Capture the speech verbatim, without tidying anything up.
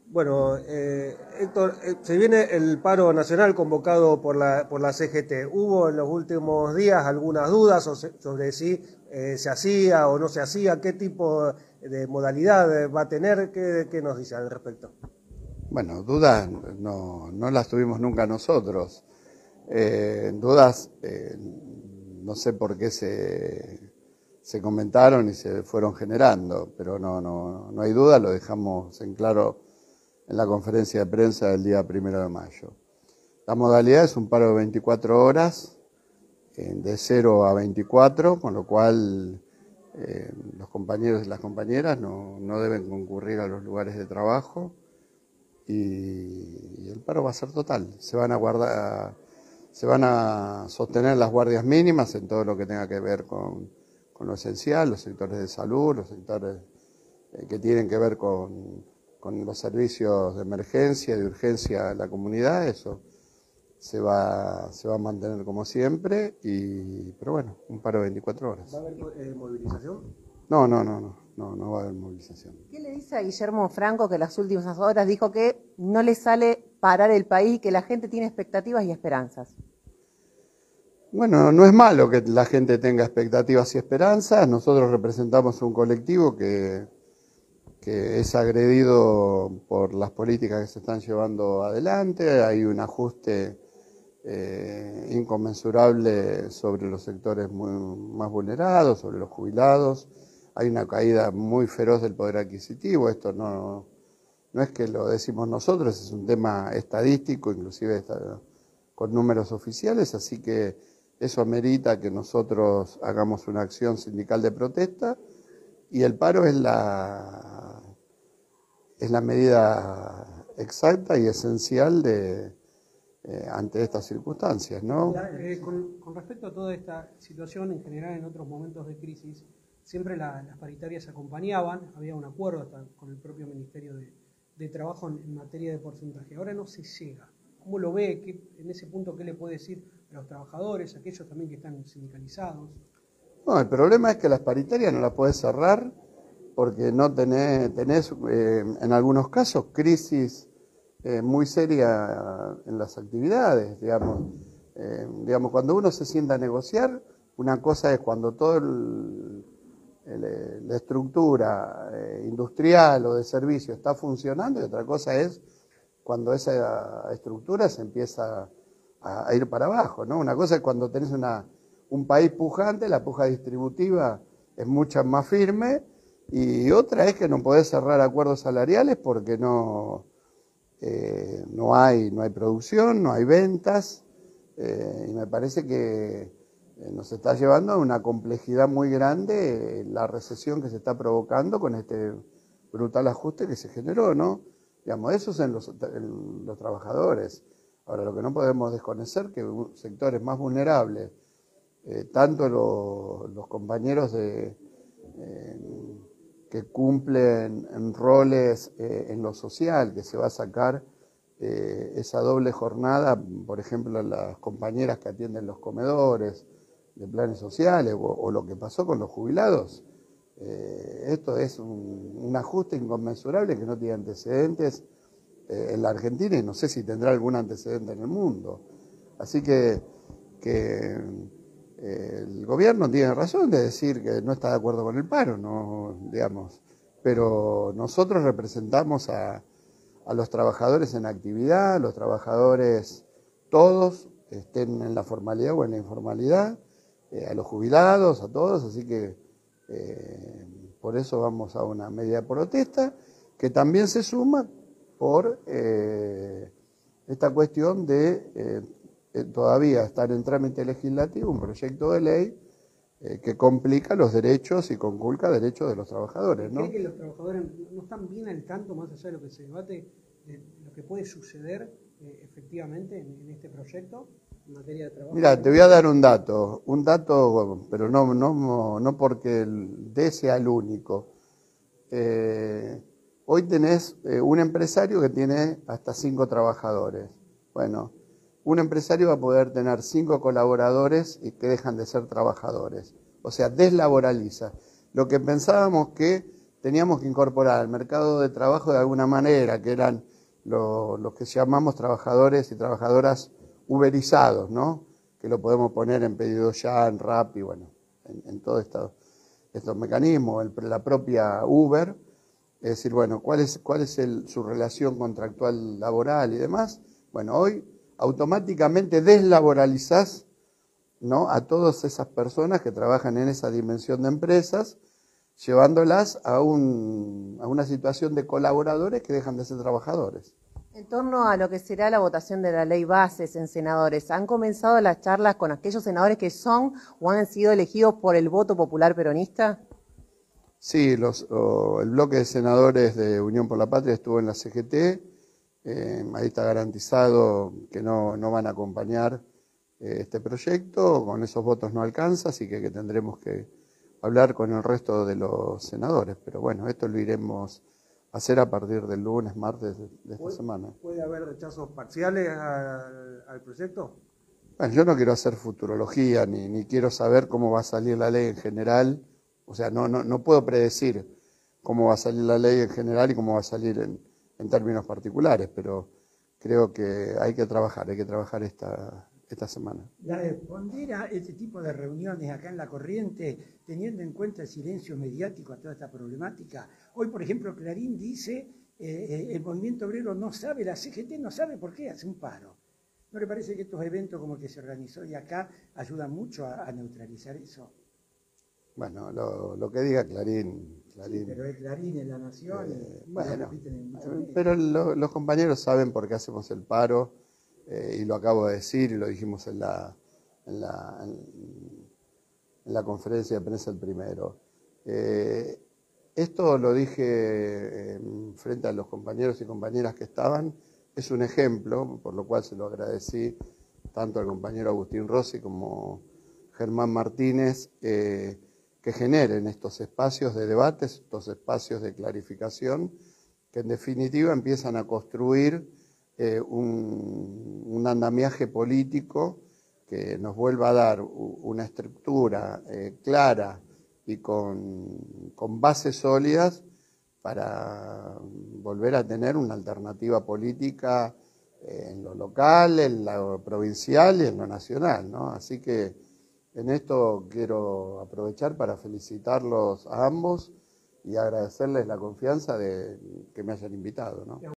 Bueno, eh, Héctor, eh, se viene el paro nacional convocado por la, por la C G T. ¿Hubo en los últimos días algunas dudas sobre, sobre si eh, se hacía o no se hacía? ¿Qué tipo de modalidad va a tener? ¿Qué, qué nos dice al respecto? Bueno, dudas no, no las tuvimos nunca nosotros. Eh, dudas, eh, no sé por qué se, se comentaron y se fueron generando, pero no, no, no hay duda, lo dejamos en claro en la conferencia de prensa del día primero de mayo. La modalidad es un paro de veinticuatro horas, eh, de cero a veinticuatro, con lo cual eh, los compañeros y las compañeras no, no deben concurrir a los lugares de trabajo y, y el paro va a ser total. Se van a guardar, se van a sostener las guardias mínimas en todo lo que tenga que ver con, con lo esencial, los sectores de salud, los sectores eh, que tienen que ver con con los servicios de emergencia, de urgencia de la comunidad, eso se va, se va a mantener como siempre, y, pero bueno, un paro de veinticuatro horas. ¿Va a haber eh, movilización? No, no, no, no, no, no va a haber movilización. ¿Qué le dice a Guillermo Franco, que las últimas horas dijo que no le sale parar el país, que la gente tiene expectativas y esperanzas? Bueno, no es malo que la gente tenga expectativas y esperanzas. Nosotros representamos un colectivo que que es agredido por las políticas que se están llevando adelante. Hay un ajuste eh, inconmensurable sobre los sectores muy, más vulnerados, sobre los jubilados. Hay una caída muy feroz del poder adquisitivo. Esto no, no es que lo decimos nosotros, es un tema estadístico, inclusive está con números oficiales, así que eso amerita que nosotros hagamos una acción sindical de protesta. Y el paro es la, es la medida exacta y esencial de, eh, ante estas circunstancias, ¿no? Eh, con, con respecto a toda esta situación, en general en otros momentos de crisis, siempre la, las paritarias acompañaban, había un acuerdo hasta con el propio Ministerio de, de Trabajo en, en materia de porcentaje. Ahora no se llega. ¿Cómo lo ve? ¿Qué, en ese punto, qué le puede decir a los trabajadores, a aquellos también que están sindicalizados? No, el problema es que las paritarias no las podés cerrar porque no tenés, tenés eh, en algunos casos crisis eh, muy seria en las actividades, digamos. Eh, digamos, cuando uno se sienta a negociar, una cosa es cuando toda el, el, la estructura eh, industrial o de servicio está funcionando, y otra cosa es cuando esa estructura se empieza a, a ir para abajo, ¿no? Una cosa es cuando tenés una un país pujante, la puja distributiva es mucho más firme, y otra es que no podés cerrar acuerdos salariales porque no, eh, no, hay, no hay producción, no hay ventas, eh, y me parece que nos está llevando a una complejidad muy grande la recesión que se está provocando con este brutal ajuste que se generó, ¿no? Digamos, eso es en los, en los trabajadores. Ahora, lo que no podemos desconocer que sectores más vulnerables, Eh, tanto lo, los compañeros de, eh, que cumplen en roles eh, en lo social, que se va a sacar eh, esa doble jornada, por ejemplo, las compañeras que atienden los comedores de planes sociales, o, o lo que pasó con los jubilados. Eh, esto es un, un ajuste inconmensurable que no tiene antecedentes eh, en la Argentina, y no sé si tendrá algún antecedente en el mundo. Así que, que el gobierno tiene razón de decir que no está de acuerdo con el paro, no, digamos, pero nosotros representamos a, a los trabajadores en actividad, los trabajadores todos, estén en la formalidad o en la informalidad, eh, a los jubilados, a todos, así que eh, por eso vamos a una medida de protesta que también se suma por eh, esta cuestión de eh, todavía estar en trámite legislativo un proyecto de ley eh, que complica los derechos y conculca derechos de los trabajadores, ¿no? ¿Cree que los trabajadores no están bien al tanto, más allá de lo que se debate, de lo que puede suceder eh, efectivamente en, en este proyecto en materia de trabajo? Mira, te voy a dar un dato, un dato, pero no, no, no porque el D sea el único. Eh, hoy tenés eh, un empresario que tiene hasta cinco trabajadores. Bueno, un empresario va a poder tener cinco colaboradores y que dejan de ser trabajadores. O sea, deslaboraliza. Lo que pensábamos que teníamos que incorporar al mercado de trabajo de alguna manera, que eran los, los que llamamos trabajadores y trabajadoras uberizados, ¿no? Que lo podemos poner en pedido ya, en Rappi, bueno, en, en todos estos, estos mecanismos, el, la propia Uber, es decir, bueno, ¿cuál es, cuál es el, su relación contractual laboral y demás? Bueno, hoy automáticamente deslaboralizás, ¿no?, a todas esas personas que trabajan en esa dimensión de empresas, llevándolas a, un, a una situación de colaboradores que dejan de ser trabajadores. En torno a lo que será la votación de la ley bases en senadores, ¿han comenzado las charlas con aquellos senadores que son o han sido elegidos por el voto popular peronista? Sí, los, oh, el bloque de senadores de Unión por la Patria estuvo en la C G T, eh, ahí está garantizado que no, no van a acompañar eh, este proyecto, con esos votos no alcanza, así que, que tendremos que hablar con el resto de los senadores, pero bueno, esto lo iremos a hacer a partir del lunes, martes de, de esta semana. ¿Puede haber rechazos parciales al, al proyecto? Bueno, yo no quiero hacer futurología, ni, ni quiero saber cómo va a salir la ley en general, o sea, no, no, no puedo predecir cómo va a salir la ley en general y cómo va a salir en, en términos particulares, pero creo que hay que trabajar, hay que trabajar esta, esta semana. Responder a este tipo de reuniones acá en La Corriente, teniendo en cuenta el silencio mediático a toda esta problemática. Hoy, por ejemplo, Clarín dice, eh, el movimiento obrero no sabe, la C G T no sabe por qué hace un paro. ¿No le parece que estos eventos como el que se organizó hoy acá ayudan mucho a, a neutralizar eso? Bueno, lo, lo que diga Clarín... Clarín. Sí, pero es Clarín, es La Nación, eh, y bueno, lo repiten en muchos medios. Pero lo, los compañeros saben por qué hacemos el paro, eh, y lo acabo de decir y lo dijimos en la, en la, en, en la conferencia de prensa el primero. Eh, esto lo dije eh, frente a los compañeros y compañeras que estaban, es un ejemplo, por lo cual se lo agradecí tanto al compañero Agustín Rossi como Germán Martínez, eh, que generen estos espacios de debates, estos espacios de clarificación, que en definitiva empiezan a construir eh, un, un andamiaje político que nos vuelva a dar una estructura eh, clara y con, con bases sólidas para volver a tener una alternativa política eh, en lo local, en lo provincial y en lo nacional, ¿no? Así que en esto quiero aprovechar para felicitarlos a ambos y agradecerles la confianza de que me hayan invitado, ¿no?